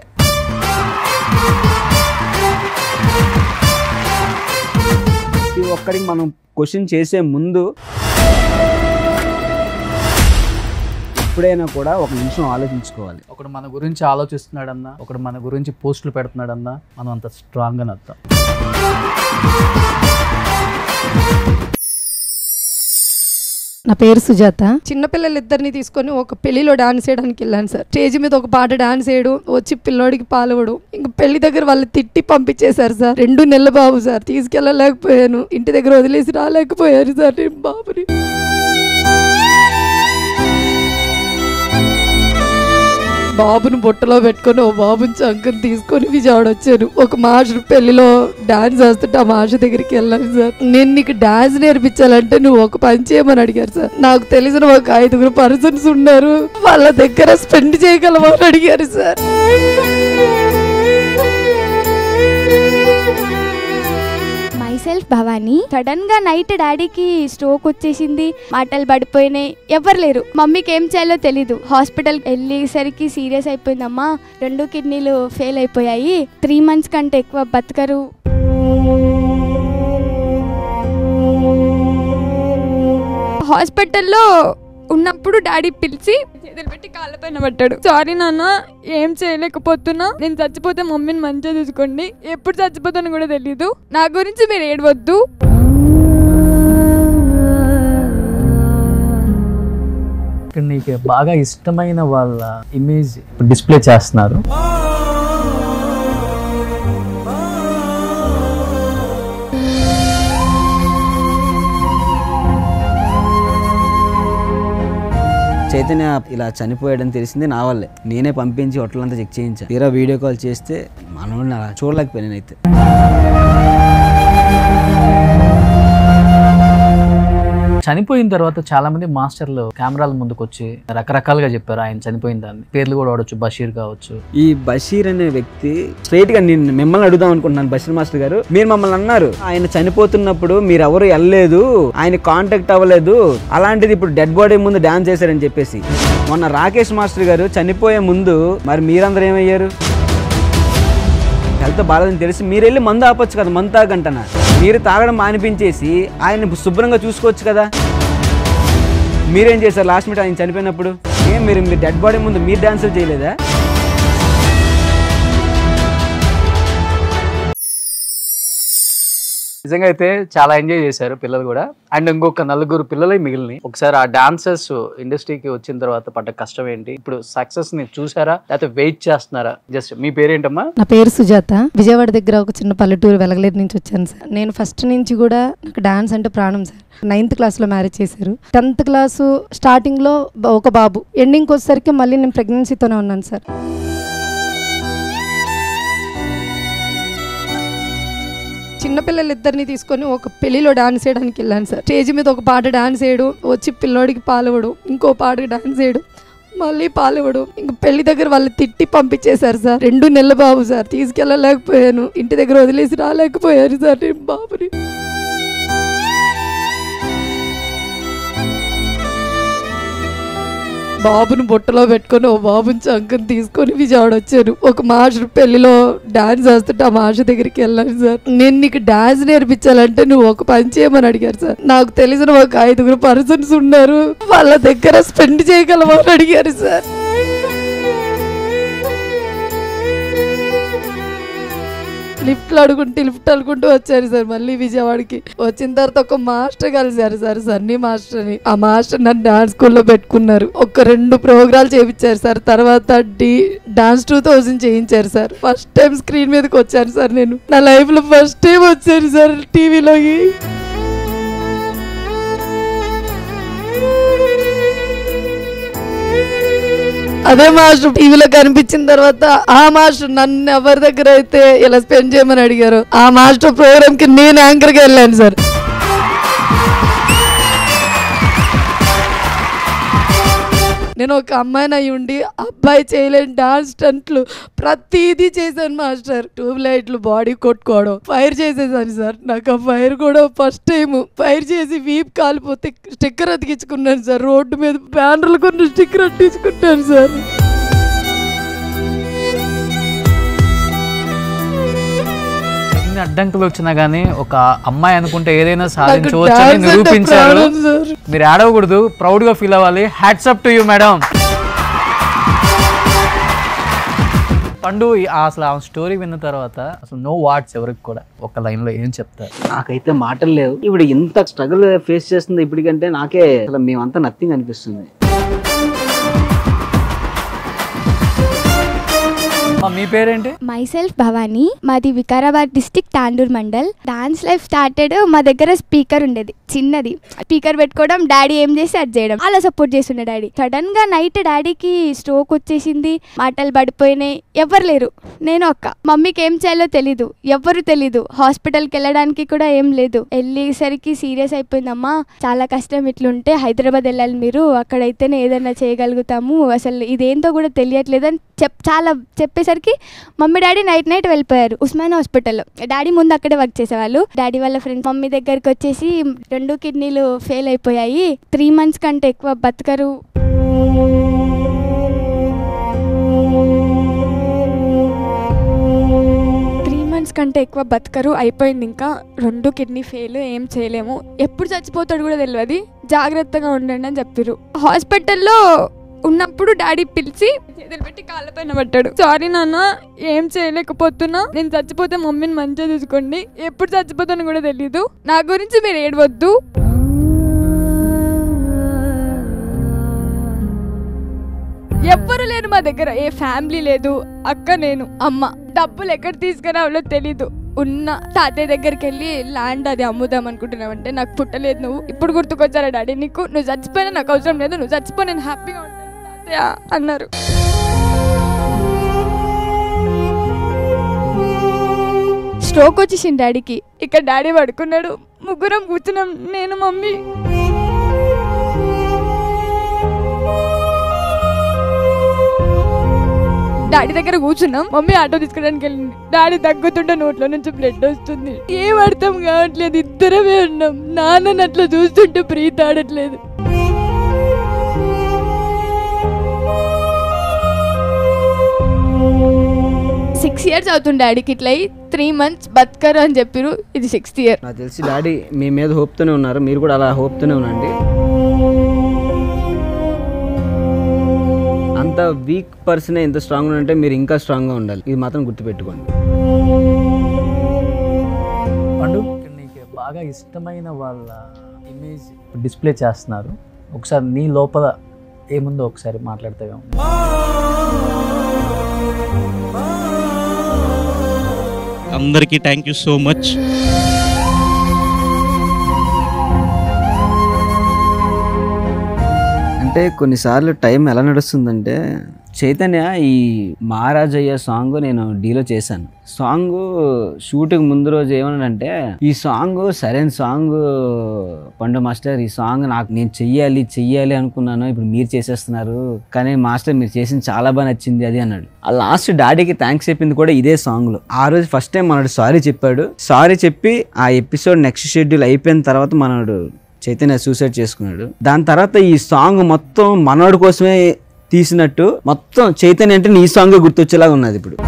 ప్రతి ఒక్కరికి మనం క్వశ్చన్ చేసే ముందు ఎప్పుడైనా కూడా ఒక నిమిషం ఆలోచించుకోవాలి. ఒకడు మన గురించి ఆలోచిస్తున్నాడన్నా, ఒకడు మన గురించి పోస్టులు పెడుతున్నాడన్నా మనం అంత స్ట్రాంగ్ అని అర్థం. నా పేరు సుజాత. చిన్నపిల్లలిద్దరిని తీసుకొని ఒక పెళ్లిలో డాన్స్ చేయడానికి వెళ్ళాను సార్. స్టేజ్ మీద ఒక పాట డాన్స్ చేయడం, వచ్చి పిల్లోడికి పాలవడం, ఇంకా పెళ్లి దగ్గర వాళ్ళు తిట్టి పంపించేశారు సార్. 2 నెలల బాబు సార్, తీసుకెళ్ళలేకపోయాను, ఇంటి దగ్గర వదిలేసి రాలేకపోయాను సార్ నేను బాబుని. బాబుని బుట్టలో పెట్టుకొని ఓ బాబుని చంకని తీసుకొని విజయవాడ వచ్చాను. ఒక మాస్టర్ పెళ్లిలో డాన్స్ వేస్తుంటే ఆ మాస్టర్ దగ్గరికి వెళ్ళాను సార్. నేను నీకు డాన్స్ నేర్పించాలంటే నువ్వు ఒక పని చేయమని అడిగారు సార్. నాకు తెలిసిన ఒక 5 పర్సన్స్ ఉన్నారు, వాళ్ళ దగ్గర స్పెండ్ చేయగలమా అని అడిగారు సార్. మైసెల్ఫ్ భవానీ. సడన్ గా నైట్ డాడీకి స్ట్రోక్ వచ్చేసింది, మాటలు పడిపోయినాయి, ఎవరు లేరు. మమ్మీకి ఏం చేయాలో తెలీదు. హాస్పిటల్ వెళ్ళేసరికి సీరియస్ అయిపోయిందమ్మా, 2 కిడ్నీలు ఫెయిల్ అయిపోయాయి, 3 months కంటే ఎక్కువ బతకరు. హాస్పిటల్లో ఉన్నప్పుడు డాడీ పిలిచి చేతులు పెట్టి కాళ్ళపైన పట్టాడు. సారీ నాన్న, ఏం చేయలేకపోతున్నా, నేను చచ్చిపోతే మమ్మీని మంచిగా చూసుకోండి, ఎప్పుడు చచ్చిపోతాను కూడా తెలీదు, నా గురించి మీరు ఏడవద్దు. ఇక్కడ నీకు బాగా ఇష్టమైన వాళ్ళ ఇమేజ్ డిస్ప్లే చేస్తున్నారు. చైతన్య ఇలా చనిపోయాడని తెలిసింది నా వల్లే. నేనే పంపించి హోటల్ చెక్ చేయించా. తీరా వీడియో కాల్ చేస్తే మనోడిని అలా చూడలేకపోయాను నేనైతే. చనిపోయిన తర్వాత చాలా మంది మాస్టర్లు కెమెరాల ముందుకు వచ్చి రకరకాలుగా చెప్పారు ఆయన చనిపోయిన దాన్ని. పేర్లు కూడా వాడవచ్చు, బషీర్ కావచ్చు. ఈ బషీర్ అనే వ్యక్తి స్ట్రైట్ గా నేను మిమ్మల్ని అడుగుదాం అనుకుంటున్నాను. బషీర్ మాస్టర్ గారు, మీరు మమ్మల్ని అన్నారు ఆయన చనిపోతున్నప్పుడు మీరు ఎవరు వెళ్ళలేదు, ఆయన కాంటాక్ట్ అవ్వలేదు, అలాంటిది ఇప్పుడు డెడ్ బాడీ ముందు డాన్స్ చేశారని చెప్పేసి. మొన్న రాకేష్ మాస్టర్ గారు చనిపోయే ముందు మరి మీరందరూ ఏమయ్యారు? హెల్త్ బాగాలేదని తెలిసి మీరు వెళ్ళి మందు ఆపొచ్చు కదా, మందు తాగంటనా. మీరు తాగడం మానిపించేసి ఆయన శుభ్రంగా చూసుకోవచ్చు కదా. మీరేం చేశారు లాస్ట్ మినిట్ ఆయన చనిపోయినప్పుడు? మీరు డెడ్ బాడీ ముందు మీరు డాన్సులు చేయలేదా? నిజంగా అయితే చాలా ఎంజాయ్ చేశారు పిల్లలు కూడా. అండ్ ఇంకొక 4 పిల్లలే మిగిలినాయి. ఒకసారి ఆ డాన్సర్స్ ఇండస్ట్రీకి వచ్చిన తర్వాత పడ్డ కష్టం ఏంటి, ఇప్పుడు సక్సెస్ ని చూసారా లేకపోతే వెయిట్ చేస్తున్నారా? జస్ట్ మీ పేరేంటమ్మా? నా పేరు సుజాత. విజయవాడ దగ్గర ఒక చిన్న పల్లెటూరు వెలగలేరు నుంచి వచ్చాను సార్. నేను ఫస్ట్ నుంచి కూడా నాకు డాన్స్ అంటే ప్రాణం సార్. 9th క్లాస్లో మ్యారేజ్ చేశారు. 10th క్లాసు స్టార్టింగ్లో ఒక బాబు, ఎండింగ్కి వచ్చేసరికి మళ్ళీ నేను ప్రెగ్నెన్సీతోనే ఉన్నాను సార్. చిన్నపిల్లలిద్దరిని తీసుకొని ఒక పెళ్లిలో డాన్స్ చేయడానికి వెళ్ళాను సార్. స్టేజ్ మీద ఒక పాట డాన్స్ చేయడం, వచ్చి పిల్లోడికి పాలవడం, ఇంకో పాటకి డాన్స్ చేయడం, మళ్ళీ పాలవడం, ఇంక పెళ్లి దగ్గర వాళ్ళు తిట్టి పంపించేశారు సార్. 2 నెలల బాబు సార్, తీసుకెళ్ళలేకపోయాను, ఇంటి దగ్గర వదిలేసి రాలేకపోయాను సార్ నేను బాబుని. బాబుని బుట్టలో పెట్టుకొని ఓ బాబుని చంకని తీసుకొని విజయవాడ వచ్చాను. ఒక మాస్టర్ పెళ్లిలో డాన్స్ వేస్తుంటే ఆ మాస్టర్ దగ్గరికి వెళ్ళాను సార్. నేను నీకు డాన్స్ నేర్పించాలంటే నువ్వు ఒక పని చేయమని అడిగారు సార్. నాకు తెలిసిన ఒక 5 పర్సన్స్ ఉన్నారు, వాళ్ళ దగ్గర స్పెండ్ చేయగలమా అని అడిగారు సార్. లిఫ్ట్ అడుకుంటూ వచ్చారు సార్. మళ్ళీ విజయవాడకి వచ్చిన తర్వాత ఒక మాస్టర్ కలిసారు సార్, సన్నీ మాస్టర్ అని. ఆ మాస్టర్ నన్ను డాన్స్ స్కూల్లో పెట్టుకున్నారు. ఒక 2 ప్రోగ్రాలు చేయించారు సార్. తర్వాత డాన్స్ 2000 చేయించారు సార్. ఫస్ట్ టైం స్క్రీన్ మీదకి వచ్చాను సార్. నేను నా లైఫ్ లో ఫస్ట్ టైం వచ్చాను సార్ టీవీలోకి. అదే మాస్టర్ టీవీలో కనిపించిన తర్వాత ఆ మాస్టర్ నన్ను ఎవరి దగ్గర అయితే ఇలా స్పెండ్ చేయమని అడిగారు, ఆ మాస్టర్ ప్రోగ్రామ్ కి నేను యాంకర్ గా వెళ్ళాను సార్. నేను ఒక అమ్మాయిని అయి ఉండి అబ్బాయి చేయలేని డాన్స్ స్టంట్లు ప్రతిదీ చేశాను మాస్టర్. ట్యూబ్ లైట్లు బాడీ కొట్టుకోవడం, ఫైర్ చేసేసాను సార్. నాకు ఆ ఫైర్ కూడా ఫస్ట్ టైం ఫైర్ చేసి వీప్ కాలిపోతే స్టిక్కర్ అతికించుకున్నాను సార్. రోడ్డు మీద బ్యానర్లు కొన్ని స్టిక్కర్ అట్టించుకుంటాను సార్. అడ్డంకులు వచ్చినా గానీ ఒక అమ్మాయి అనుకుంటే ఏదైనా సాధించవచ్చు అని నిరూపించారు. మీరు ఆడవకూడదు, ప్రౌడ్ గా ఫీల్ అవ్వాలి. Hats up to you madam. Pandu అసలు ఆ స్టోరీ విన్న తర్వాత అసలు నో వాట్స్ ఎవరికి కూడా ఒక లైన్ లో ఏం చెప్తారు? నాకైతే మాటలు లేవు. ఇప్పుడు ఇంత స్ట్రగుల్ ఫేస్ చేస్తుంది ఇప్పటికంటే నాకే అసలు మేమంతా నథింగ్ అనిపిస్తుంది. మీ పేరేంటి? మై సెల్ఫ్ భవానీ, మాది Vikarabad district Tandur mandal. Dance life started మా దగ్గర స్పీకర్ ఉండేది చిన్నది, స్పీకర్ పెట్టుకోవడం, డాడీ ఏం చేసి అది చేయడం, అలా సపోర్ట్ చేస్తుండే డాడీ. సడన్ గా నైట్ డాడీకి స్ట్రోక్ వచ్చేసింది, మాటలు పడిపోయినాయి, ఎవరు లేరు, నేను అక్క. మమ్మీకి ఏం చేయాలో తెలీదు, ఎవ్వరు తెలీదు, హాస్పిటల్కి వెళ్ళడానికి కూడా ఏం లేదు. వెళ్ళేసరికి సీరియస్ అయిపోయిందమ్మా, చాలా కష్టం, ఇట్లుంటే హైదరాబాద్ వెళ్ళాలి మీరు, అక్కడైతేనే ఏదైనా చేయగలుగుతాము, అసలు ఇదేంతో కూడా తెలియట్లేదు అని చాలా చెప్పేసరికి మమ్మీ డాడీ నైట్ వెళ్ళిపోయారు ఉస్మాన్ హాస్పిటల్లో. డాడీ ముందు అక్కడే వర్క్ చేసేవాళ్ళు. డాడీ వాళ్ళ ఫ్రెండ్స్ మమ్మీ దగ్గరికి వచ్చేసి 2 కిడ్నీలు ఫెయిల్ అయిపోయాయి, 3 months కంటే ఎక్కువ బతకరు. కంటే ఎక్కువ బతకరు, అయిపోయింది, ఇంకా 2 కిడ్నీ ఫెయిల్, ఏం చేయలేము, ఎప్పుడు చచ్చిపోతాడు కూడా తెలియదు, జాగ్రత్తగా ఉండండి అని చెప్పారు. హాస్పిటల్లో ఉన్నప్పుడు డాడీ పిలిచి చేతులు పెట్టి కాళ్ళపైన పట్టాడు. సారీ నాన్న, ఏం చేయలేకపోతున్నా, నేను చచ్చిపోతే మమ్మీని మంచిగా చూసుకోండి, ఎప్పుడు చచ్చిపోతాను కూడా తెలీదు, నా గురించి మీరు ఏడవద్దు. ఎవ్వరు లేరు మా దగ్గర, ఏ ఫ్యామిలీ లేదు, అక్క, నేను, అమ్మ. డబ్బులు ఎక్కడ తీసుకురావాలో తెలీదు. ఉన్న తాతయ్య దగ్గరికి వెళ్ళి ల్యాండ్ అది అమ్ముదాం అనుకుంటున్నావంటే, నాకు పుట్టలేదు నువ్వు, ఇప్పుడు గుర్తుకొచ్చారా డాడీ నీకు, నువ్వు చచ్చిపోయినా నాకు అవసరం లేదు, నువ్వు చచ్చిపో, నేను హ్యాపీగా ఉంటాను తాతయ్య అన్నారు. స్ట్రోక్ వచ్చేసింది డాడీకి. ఇక్కడ డాడీ పడుకున్నాడు, ముగ్గురం కూర్చున్నాం, నేను మమ్మీ. డాడీ దగ్గర కూర్చున్నాం, మమ్మీ ఆటో తీసుకోవడానికి వెళ్ళింది. డాడీ తగ్గుతుంటే నోట్లో నుంచి బ్లడ్ వస్తుంది, ఏం అర్థం కావట్లేదు, ఇద్దరమే ఉన్నాం. నాన్నని అట్లా చూస్తుంటే ప్రీతి ఆడట్లేదు. 6 years అవుతుంది డాడీకి ఇట్లా 3 months బతకరు అని చెప్పారు, ఇది 6th year. నాకు తెలిసి డాడీ మీ మీద హోప్తోనే ఉన్నారు, మీరు కూడా అలా హోప్తోనే ఉండండి. అంత వీక్ పర్సనే ఇంత స్ట్రాంగ్ ఉంటే మీరు ఇంకా స్ట్రాంగ్గా ఉండాలి, ఇది మాత్రం గుర్తుపెట్టుకోండి. పండు, నీకు బాగా ఇష్టమైన వాళ్ళ ఇమేజ్ డిస్ప్లే చేస్తున్నారు, ఒకసారి నీ లోపల ఏముందో ఒకసారి మాట్లాడితే. అందరికీ థ్యాంక్ యూ సో మచ్. అంటే కొన్నిసార్లు టైం ఎలా నడుస్తుందంటే, చైతన్య ఈ మహారాజయ్య సాంగ్ నేను డీలో చేశాను. సాంగ్ షూటింగ్ ముందు రోజు ఏమన్నానంటే, ఈ సాంగ్ సరైన సాంగ్ పండు మాస్టర్, ఈ సాంగ్ నాకు నేను చెయ్యాలి అనుకున్నాను, ఇప్పుడు మీరు చేసేస్తున్నారు, కానీ మాస్టర్ మీరు చేసింది చాలా బాగా నచ్చింది అది అన్నాడు. ఆ లాస్ట్ డాడీకి థ్యాంక్స్ చెప్పింది కూడా ఇదే సాంగ్లో. ఆ రోజు ఫస్ట్ టైం మనోడు సారీ చెప్పాడు. సారీ చెప్పి ఆ ఎపిసోడ్ నెక్స్ట్ షెడ్యూల్ అయిపోయిన తర్వాత మనోడు చైతన్య సూసైడ్ చేసుకున్నాడు. దాని తర్వాత ఈ సాంగ్ మొత్తం మనోడి కోసమే తీసినట్టు మొత్తం చైతన్య అంటే ఈ సాంగ్ గుర్తొచ్చేలాగా ఉన్నది. ఇప్పుడు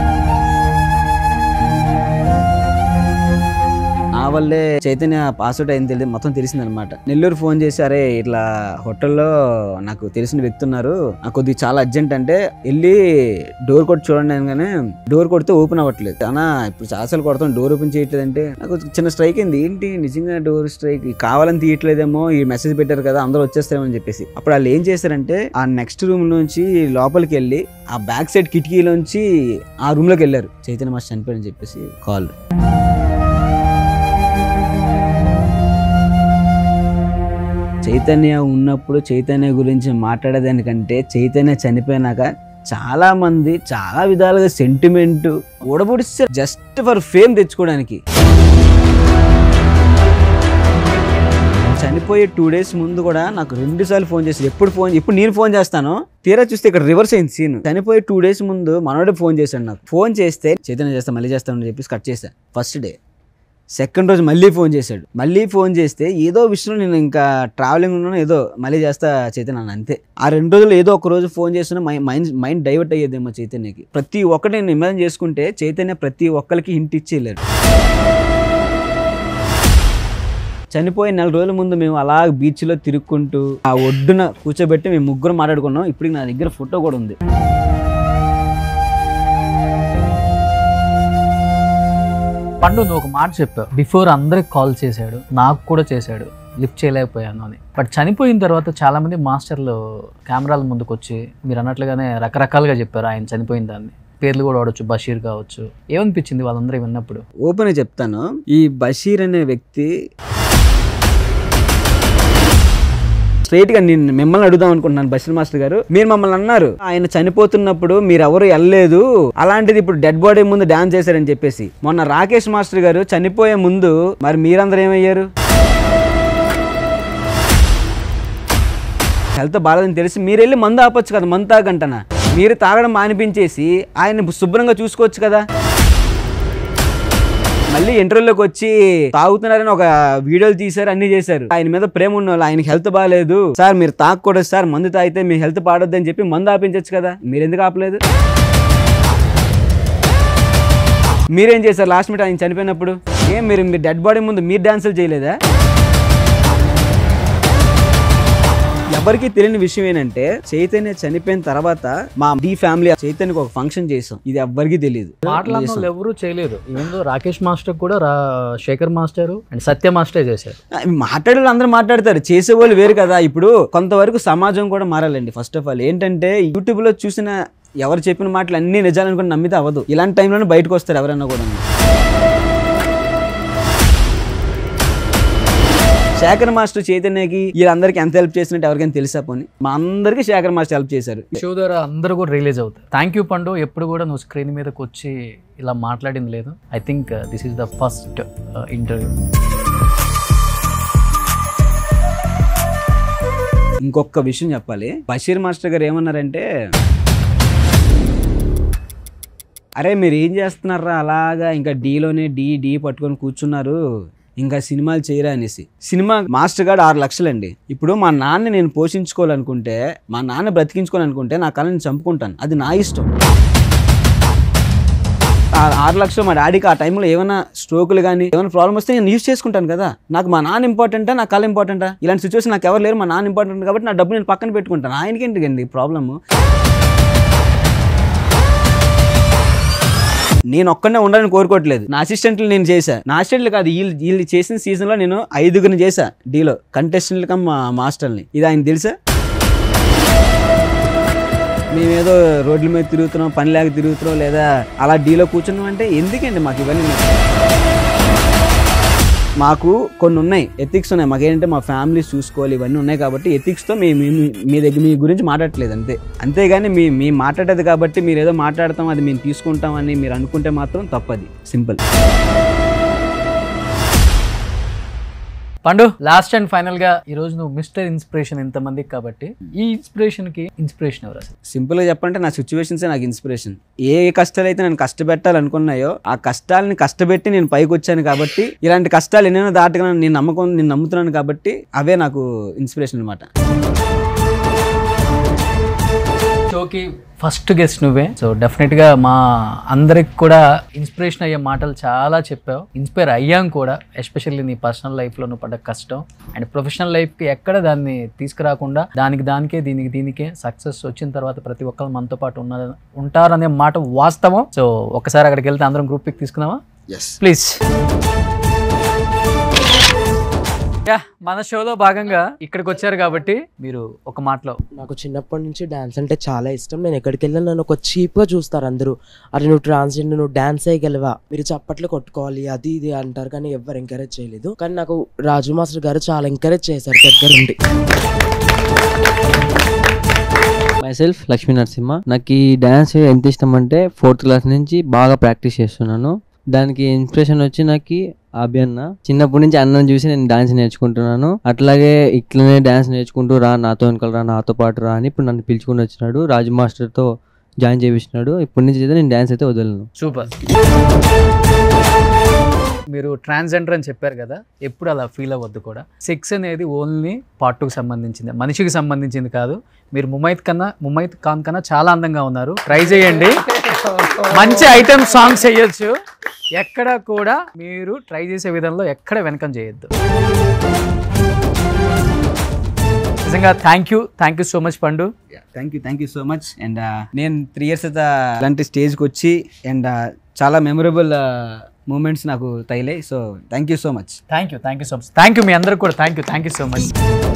నా వల్లే చైతన్య పాస్అవుట్ అయింది తెలియదు, మొత్తం తెలిసింది అనమాట. నెల్లూరు ఫోన్ చేసి, అరే ఇట్లా హోటల్లో నాకు తెలిసిన వ్యక్తి ఉన్నారు, నాకు కొద్దిగా చాలా అర్జెంట్ అంటే, వెళ్ళి డోర్ కొట్టి చూడండి అనగానే డోర్ కొడితే ఓపెన్ అవ్వట్లేదు. అన్నా ఇప్పుడు చాలాసార్లు కొడతాం, డోర్ ఓపెన్ చేయట్లేదు అంటే నాకు చిన్న స్ట్రైక్ అయింది. ఏంటి నిజంగా డోర్ స్ట్రైక్, కావాలని తీయట్లేదేమో, ఈ మెసేజ్ పెట్టారు కదా అందరూ వచ్చేస్తారేమని చెప్పేసి. అప్పుడు వాళ్ళు ఏం చేశారంటే, ఆ నెక్స్ట్ రూమ్ నుంచి లోపలికి వెళ్ళి ఆ బ్యాక్ సైడ్ కిటికీలోంచి ఆ రూమ్ లోకి వెళ్ళారు. చైతన్య మాస్టర్ చనిపోయారని చెప్పేసి కాల్. చైతన్య ఉన్నప్పుడు చైతన్య గురించి మాట్లాడేదానికంటే, చైతన్య చనిపోయినాక చాలా మంది చాలా విధాలుగా సెంటిమెంట్ ఓడబొడిస్తారు జస్ట్ ఫర్ ఫేమ్ తెచ్చుకోవడానికి. చనిపోయే 2 days ముందు కూడా నాకు 2 సార్లు ఫోన్ చేశారు. ఇప్పుడు నేను ఫోన్ చేస్తాను, తీరా చూస్తే ఇక్కడ రివర్స్ అయింది సీన్. చనిపోయే 2 days ముందు మనోడే ఫోన్ చేశాడు నాకు. ఫోన్ చేస్తే చైతన్య చేస్తా మళ్ళీ చేస్తానని చెప్పేసి కట్ చేశాను ఫస్ట్ డే. సెకండ్ రోజు మళ్ళీ ఫోన్ చేశాడు. మళ్ళీ ఫోన్ చేస్తే ఏదో విషయంలో నేను ఇంకా ట్రావెలింగ్ ఉన్నాను, ఏదో మళ్ళీ చేస్తా చైతన్య అంతే. ఆ 2 రోజులు ఏదో ఒక రోజు ఫోన్ చేస్తున్నా మైండ్ డైవర్ట్ అయ్యేదేమో చైతన్యకి. ప్రతి ఒక్కటి నేను ఇమాజిన్ చేసుకుంటే చైతన్య ప్రతి ఒక్కరికి హింట్ ఇచ్చి వెళ్ళాడు. చనిపోయే 4 రోజుల ముందు మేము అలా బీచ్లో తిరుక్కుంటూ ఆ ఒడ్డున కూర్చోబెట్టి మేము ముగ్గురు మాట్లాడుకున్నాం. ఇప్పుడు నా దగ్గర ఫోటో కూడా ఉంది. పండు నువ్వు ఒక మాట చెప్పావు, బిఫోర్ అందరికి కాల్ చేశాడు, నాకు కూడా చేశాడు, లిఫ్ట్ చేయలేకపోయాను అని. బట్ చనిపోయిన తర్వాత చాలా మంది మాస్టర్లు కెమెరాల ముందుకు వచ్చి మీరు అన్నట్లుగానే రకరకాలుగా చెప్పారు ఆయన చనిపోయిన దాన్ని. పేర్లు కూడా వాడచ్చు, బషీర్ కావచ్చు. ఏమనిపించింది వాళ్ళందరూ విన్నప్పుడు? ఓపెన్ గా చెప్తాను, ఈ బషీర్ అనే వ్యక్తి స్ట్రైట్ గా నేను మిమ్మల్ని అడుగుదాం అనుకుంటున్నాను. బషీర్ మాస్టర్ గారు, మీరు మమ్మల్ని అన్నారు ఆయన చనిపోతున్నప్పుడు మీరు ఎవరు వెళ్ళలేదు, అలాంటిది ఇప్పుడు డెడ్ బాడీ ముందు డాన్స్ చేశారని చెప్పేసి. మొన్న రాకేష్ మాస్టర్ గారు చనిపోయే ముందు మరి మీరందరూ ఏమయ్యారు? హెల్త్ బాగాలేదని తెలిసి మీరు వెళ్ళి మందు ఆపొచ్చు కదా, మందు తాగంటనా. మీరు తాగడం మానిపించేసి ఆయన శుభ్రంగా చూసుకోవచ్చు కదా. మళ్ళీ ఇంటర్వ్యూలోకి వచ్చి తాగుతున్నారని ఒక వీడియోలు తీశారు, అన్ని చేశారు. ఆయన మీద ప్రేమ ఉన్న వాళ్ళు, ఆయనకి హెల్త్ బాగాలేదు సార్ మీరు తాగకూడదు సార్, మందు తాగితే మీ హెల్త్ పాడొద్దు అని చెప్పి మందు ఆపించచ్చు కదా. మీరు ఎందుకు ఆపలేదు? మీరేం చేశారు లాస్ట్ మినిట్ ఆయన చనిపోయినప్పుడు? మీరు డెడ్ బాడీ ముందు మీరు డాన్సులు చేయలేదా? ఎవరికి తెలియని విషయం ఏంటంటే చైతన్య చనిపోయిన తర్వాత మా డి ఫ్యామిలీ చైతన్యకి ఒక ఫంక్షన్ చేసాం, ఇది ఎవ్వరికి తెలియదు. మాట్లాడిన ఎవరు చేయలేదు. ఈవెన్ రాకేష్ మాస్టర్ కూడా Shekar master and Satya master చేశారు. మాట్లాడే అందరూ మాట్లాడతారు, చేసేవాళ్ళు వేరు కదా. ఇప్పుడు కొంతవరకు సమాజం కూడా మారాలండి. ఫస్ట్ ఆఫ్ ఆల్ ఏంటంటే యూట్యూబ్ లో చూసిన ఎవరు చెప్పిన మాటలు అన్ని నిజాలనుకుని నమ్మితే అవ్వదు. ఇలాంటి టైంలోనే బయటకు వస్తారు ఎవరైనా కూడా. శేఖర్ మాస్టర్ చైతన్యకి వీళ్ళందరికీ ఎంత హెల్ప్ చేసినట్టు ఎవరికైనా తెలుసా? పోనీ మా అందరికీ శేఖర్ మాస్టర్ హెల్ప్ చేశారు. షో ద్వారా అందరూ కూడా రిలీజ్ అవుతారు. థ్యాంక్ యూ పండు. ఎప్పుడు కూడా నువ్వు స్క్రీన్ మీదకి వచ్చి ఇలా మాట్లాడింది లేదు. I think this is the first interview. ఇంకొక విషయం చెప్పాలి. బషీర్ మాస్టర్ గారు ఏమన్నారంటే, అరే మీరు ఏం చేస్తున్నారా అలాగా, ఇంకా డీలోనే డీ పట్టుకొని కూర్చున్నారు, ఇంకా సినిమాలు చేయరా అనేసి. సినిమా మాస్టర్ గారు 6 లక్షలండి. ఇప్పుడు మా నాన్న నేను పోషించుకోవాలనుకుంటే, మా నాన్న బ్రతికించుకోవాలనుకుంటే నా కళని చంపుకుంటాను, అది నా ఇష్టం. 6 లక్షలు మా డాడీకి ఆ టైంలో ఏమైనా స్ట్రోకులు కానీ ఏమైనా ప్రాబ్లం వస్తే నేను యూజ్ చేసుకుంటాను కదా. నాకు మా నాన్న ఇంపార్టెంటా, నా కళ ఇంపార్టెంటా? ఇలాంటి సిచ్యువేషన్ నాకు ఎవరు లేరు, మా నాన్న ఇంపార్టెంట్ కాబట్టి నా డబ్బు నేను పక్కన పెట్టుకుంటాను. ఆయనకి ఎందుకండి ప్రాబ్లము? నేను ఒక్కనే ఉండాలని కోరుకోవట్లేదు. నా అసిస్టెంట్లు నేను చేశా, నా అసిస్టెంట్లు కాదు వీళ్ళు చేసిన సీజన్ లో నేను 5గురిని చేశా డీలో, కంటెస్టెంట్లు కమ్ మాస్టర్ని. ఇది ఆయన తెలుసా? మేమేదో రోడ్ల మీద తిరుగుతున్నాం, పని లేక తిరుగుతున్నాం, లేదా అలా డీలో కూర్చున్నాం అంటే ఎందుకండి మాకు ఇవన్నీ? మాకు కొన్ని ఉన్నాయి, ఎథిక్స్ ఉన్నాయి. మాకేంటంటే మా ఫ్యామిలీస్ చూసుకోవాలి, ఇవన్నీ ఉన్నాయి కాబట్టి ఎథిక్స్తో మీ గురించి మాట్లాడట్లేదు అంతే. అంతేగాని మీ మాట్లాడేది కాబట్టి మీరు ఏదో మాట్లాడతాం అది మేము తీసుకుంటామని మీరు అనుకుంటే మాత్రం తప్పది. సింపుల్. పండు, లాస్ట్ అండ్ ఫైనల్ గా ఈ రోజు నువ్వు మిస్టర్ ఇన్స్పిరేషన్ ఇంతమందికి కాబట్టి, ఈ ఇన్స్పిరేషన్ కి ఇన్స్పిరేషన్ ఎవరు అసలు? సింపుల్ గా చెప్పంటే నా సిచ్యువేషన్సే నాకు ఇన్స్పిరేషన్. ఏ కష్టాలు అయితే నేను కష్టపెట్టాలనుకున్నాయో ఆ కష్టాలని కష్టపెట్టి నేను పైకి వచ్చాను కాబట్టి, ఇలాంటి కష్టాలు ఎన్నైనా దాటగా నేను నమ్ముతున్నాను కాబట్టి అవే నాకు ఇన్స్పిరేషన్ అనమాట. షోకి ఫస్ట్ గెస్ట్ నువ్వే, సో డెఫినెట్ గా మా అందరికి కూడా ఇన్స్పిరేషన్ అయ్యే మాటలు చాలా చెప్పావు. ఇన్స్పైర్ అయ్యాం కూడా, ఎస్పెషల్లీ నీ పర్సనల్ లైఫ్ లో నువ్వు పడ్డ కష్టం అండ్ ప్రొఫెషనల్ లైఫ్ కి ఎక్కడ దాన్ని తీసుకురాకుండా దానికే దీనికే సక్సెస్ వచ్చిన తర్వాత ప్రతి ఒక్కరు మనతో పాటు ఉంటారనే మాట వాస్తవం. సో ఒకసారి అక్కడికి వెళ్తే అందరం గ్రూప్ పిక్ తీసుకున్నావా? ప్లీజ్. మన షోలో భాగంగా ఇక్కడికి వచ్చారు కాబట్టి మీరు ఒక మాటలో. నాకు చిన్నప్పటి నుంచి డాన్స్ అంటే చాలా ఇష్టం. నేను ఎక్కడికి వెళ్ళినా నన్ను ఒక చీప్ గా చూస్తారు అందరూ. అరే నువ్వు ట్రాన్స్జెండర్, నువ్వు డాన్స్ చేయగలవా, మీరు చప్పట్లు కొట్టుకోవాలి, అది ఇది అంటారు, కానీ ఎవరు ఎంకరేజ్ చేయలేదు. కానీ నాకు రాజు మాస్టర్ గారు చాలా ఎంకరేజ్ చేశారు దగ్గరుండి. మైసెల్ఫ్ లక్ష్మీ నరసింహ. నాకు ఈ డాన్స్ ఎంత ఇష్టం అంటే 4th క్లాస్ నుంచి బాగా ప్రాక్టీస్ చేస్తున్నాను. దానికి ఇన్స్పిరేషన్ వచ్చి నాకు అభి అన్న. చిన్నప్పటి నుంచి అన్నను చూసి నేను డాన్స్ నేర్చుకుంటున్నాను. అట్లాగే ఇట్లనే డాన్స్ నేర్చుకుంటూ రా, నాతో వెనకాల రా, నాతో పాటు రా అని ఇప్పుడు నన్ను పిలుచుకుని వచ్చినాడు. రాజు మాస్టర్తో జాయిన్ చేయించినాడు. ఇప్పటి నుంచి అయితే నేను డాన్స్ అయితే వదలను. సూపర్. మీరు ట్రాన్స్జెండర్ అని చెప్పారు కదా, ఎప్పుడు అలా ఫీల్ అవ్వద్దు కూడా. సెక్స్ అనేది ఓన్లీ పార్ట్ 2కి సంబంధించింది, మనిషికి సంబంధించింది కాదు. మీరు ముమైత్ ఖాన్ కన్నా చాలా అందంగా ఉన్నారు. ట్రై చేయండి, మంచి ఐటమ్ సాంగ్స్ చేయొచ్చు. ఎక్కడ కూడా మీరు ట్రై చేసే విధంలో ఎక్కడ వెనకం చేయొద్దు. నిజంగా thank you so much Pandu. Thank you so much. And నేను 3 years అయితే ఇలాంటి స్టేజ్కి వచ్చి అండ్ చాలా మెమరబుల్ మూమెంట్స్ నాకు తగిలాయి. So thank you so much. Thank you so much. Thank you మీ అందరికి కూడా థ్యాంక్ యూ సో మచ్.